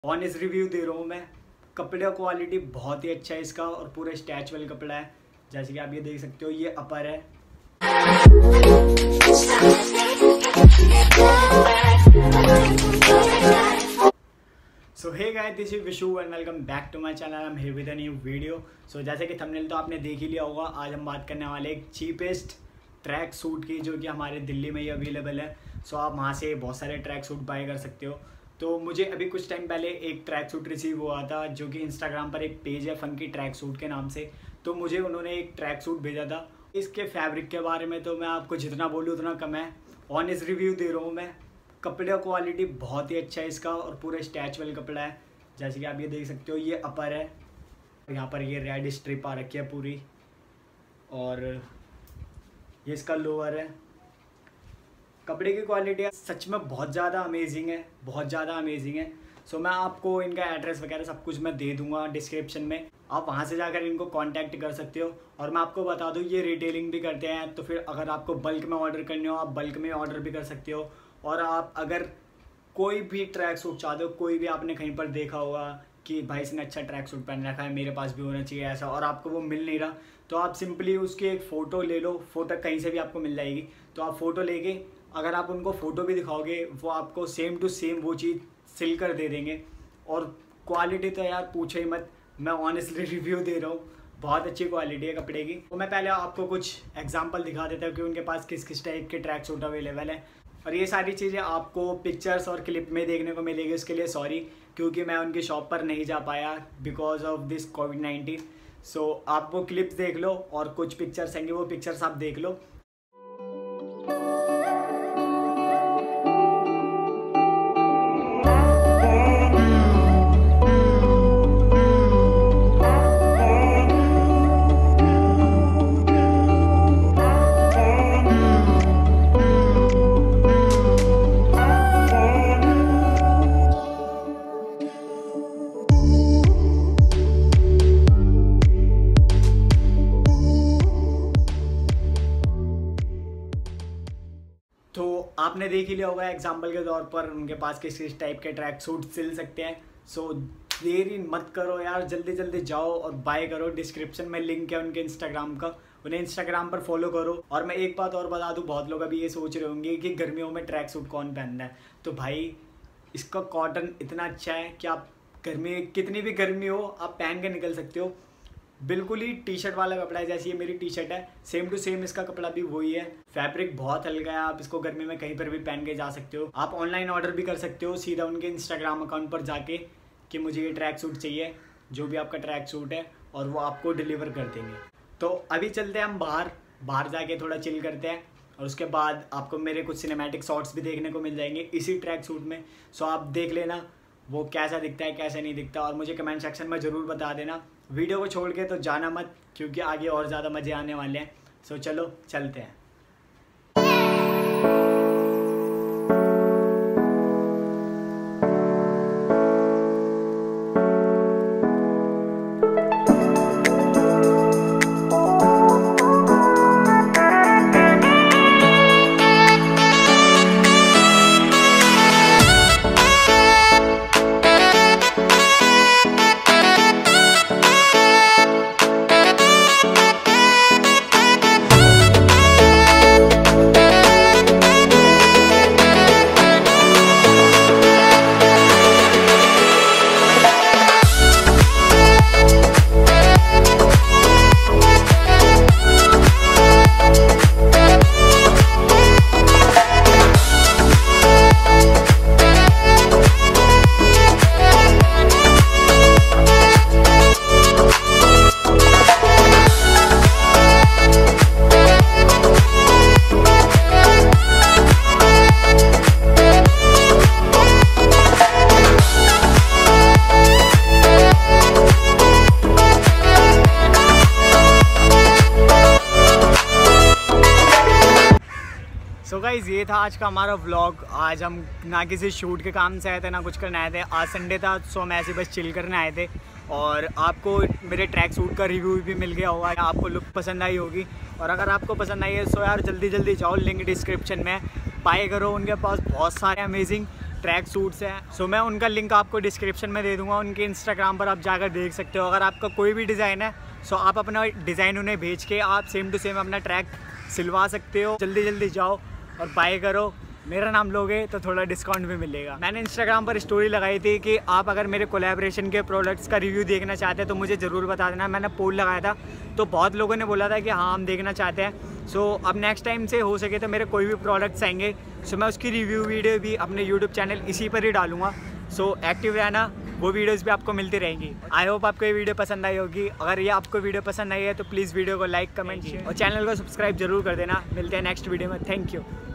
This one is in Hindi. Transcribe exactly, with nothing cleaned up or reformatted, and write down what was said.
ऑनेस्ट रिव्यू दे रहा हूँ मैं। कपड़े का क्वालिटी बहुत ही अच्छा है इसका और पूरा स्ट्रेचेबल कपड़ा है। जैसे कि आप ये देख सकते हो, ये अपर है। So hey guys, this is Vishu and welcome back to my channel. I am here with a new video. So जैसे कि थंबनेल तो आपने देख ही लिया होगा, आज हम बात करने वाले एक चीपेस्ट ट्रैक सूट की, जो कि हमारे दिल्ली में ही अवेलेबल है। सो आप वहाँ से बहुत सारे ट्रैक सूट बाय कर सकते हो। तो मुझे अभी कुछ टाइम पहले एक ट्रैक सूट रिसीव हुआ था, जो कि इंस्टाग्राम पर एक पेज है फंकी ट्रैक सूट के नाम से। तो मुझे उन्होंने एक ट्रैक सूट भेजा था। इसके फैब्रिक के बारे में तो मैं आपको जितना बोलूँ उतना कम है। ऑनेस्ट रिव्यू दे रहा हूँ मैं। कपड़े का क्वालिटी बहुत ही अच्छा है इसका और पूरा स्ट्रेचेबल कपड़ा है। जैसे कि आप ये देख सकते हो, ये अपर है। यहाँ पर ये रेड स्ट्रिप आ रखी है पूरी, और ये इसका लोअर है। कपड़े की क्वालिटी सच में बहुत ज़्यादा अमेजिंग है, बहुत ज़्यादा अमेजिंग है। सो मैं आपको इनका एड्रेस वगैरह सब कुछ मैं दे दूंगा डिस्क्रिप्शन में, आप वहाँ से जाकर इनको कांटेक्ट कर सकते हो। और मैं आपको बता दूँ, ये रिटेलिंग भी करते हैं, तो फिर अगर आपको बल्क में ऑर्डर करने हो, आप बल्क में ऑर्डर भी कर सकते हो। और आप अगर कोई भी ट्रैक सूट चाहते हो, कोई भी आपने कहीं पर देखा होगा कि भाई इसने अच्छा ट्रैक सूट पहन रखा है, मेरे पास भी होना चाहिए ऐसा, और आपको वो मिल नहीं रहा, तो आप सिंपली उसकी एक फ़ोटो ले लो। फोटो कहीं से भी आपको मिल जाएगी, तो आप फ़ोटो लेके अगर आप उनको फ़ोटो भी दिखाओगे, वो आपको सेम टू सेम वो चीज़ सिल कर दे देंगे। और क्वालिटी तो यार पूछो ही मत, मैं ऑनेस्टली रिव्यू दे रहा हूँ, बहुत अच्छी क्वालिटी है कपड़े की। तो मैं पहले आपको कुछ एग्जांपल दिखा देता हूँ कि उनके पास किस किस टाइप के ट्रैक सूट अवेलेबल है। और ये सारी चीज़ें आपको पिक्चर्स और क्लिप में देखने को मिलेगी। उसके लिए सॉरी, क्योंकि मैं उनकी शॉप पर नहीं जा पाया because of this covid nineteen. So आप वो क्लिप्स देख लो और कुछ पिक्चर्स आएंगे, वो पिक्चर्स आप देख लो। तो आपने देख ही लिया होगा एग्जाम्पल के तौर पर उनके पास किस किस टाइप के ट्रैक सूट सिल सकते हैं। सो देरी मत करो यार, जल्दी जल्दी जाओ और बाय करो। डिस्क्रिप्शन में लिंक है उनके इंस्टाग्राम का, उन्हें इंस्टाग्राम पर फॉलो करो। और मैं एक बात और बता दूं, बहुत लोग अभी ये सोच रहे होंगे कि गर्मियों में ट्रैक सूट कौन पहनता है। तो भाई, इसका कॉटन इतना अच्छा है कि आप गर्मी, कितनी भी गर्मी हो, आप पहन के निकल सकते हो। बिल्कुल ही टी शर्ट वाला कपड़ा है, जैसी ये मेरी टी शर्ट है, सेम टू सेम इसका कपड़ा भी वही है। फैब्रिक बहुत हल्का है, आप इसको गर्मी में कहीं पर भी पहन के जा सकते हो। आप ऑनलाइन ऑर्डर भी कर सकते हो सीधा उनके इंस्टाग्राम अकाउंट पर जाके कि मुझे ये ट्रैक सूट चाहिए, जो भी आपका ट्रैक सूट है, और वो आपको डिलीवर कर देंगे। तो अभी चलते हैं हम बाहर, बाहर जाके थोड़ा चिल करते हैं, और उसके बाद आपको मेरे कुछ सिनेमैटिक शॉट्स भी देखने को मिल जाएंगे इसी ट्रैक सूट में। सो आप देख लेना वो कैसा दिखता है, कैसा नहीं दिखता, और मुझे कमेंट सेक्शन में ज़रूर बता देना। वीडियो को छोड़ के तो जाना मत, क्योंकि आगे और ज़्यादा मज़े आने वाले हैं। सो चलो चलते हैं। सो so गाइज़, ये था आज का हमारा व्लॉग। आज हम ना किसी शूट के काम से आए थे, ना कुछ करने आए थे। आज संडे था, सो हम ऐसे बस चिल करने आए थे। और आपको मेरे ट्रैक सूट का रिव्यू भी मिल गया होगा, आपको लुक पसंद आई होगी। और अगर आपको पसंद आई है सो यार जल्दी जल्दी जाओ, लिंक डिस्क्रिप्शन में बाय करो। उनके पास बहुत सारे अमेजिंग ट्रैक सूट्स हैं। सो मैं उनका लिंक आपको डिस्क्रिप्शन में दे दूँगा, उनके इंस्टाग्राम पर आप जाकर देख सकते हो। अगर आपका कोई भी डिज़ाइन है सो आप अपना डिज़ाइन उन्हें भेज के आप सेम टू सेम अपना ट्रैक सिलवा सकते हो। जल्दी जल्दी जाओ और बाय करो, मेरा नाम लोगे तो थोड़ा डिस्काउंट भी मिलेगा। मैंने इंस्टाग्राम पर स्टोरी लगाई थी कि आप अगर मेरे कोलैबोरेशन के प्रोडक्ट्स का रिव्यू देखना चाहते हैं तो मुझे ज़रूर बता देना। मैंने पोल लगाया था तो बहुत लोगों ने बोला था कि हाँ हम देखना चाहते हैं। सो अब नेक्स्ट टाइम से हो सके तो मेरे कोई भी प्रोडक्ट्स आएंगे सो मैं उसकी रिव्यू वीडियो भी अपने यूट्यूब चैनल इसी पर ही डालूँगा। सो एक्टिव रहना, वो वीडियोस भी आपको मिलती रहेंगी। आई होप आपको ये वीडियो पसंद आई होगी। अगर ये आपको वीडियो पसंद आई है तो प्लीज़ वीडियो को लाइक, कमेंट और चैनल को सब्सक्राइब जरूर कर देना। मिलते हैं नेक्स्ट वीडियो में। Thank you.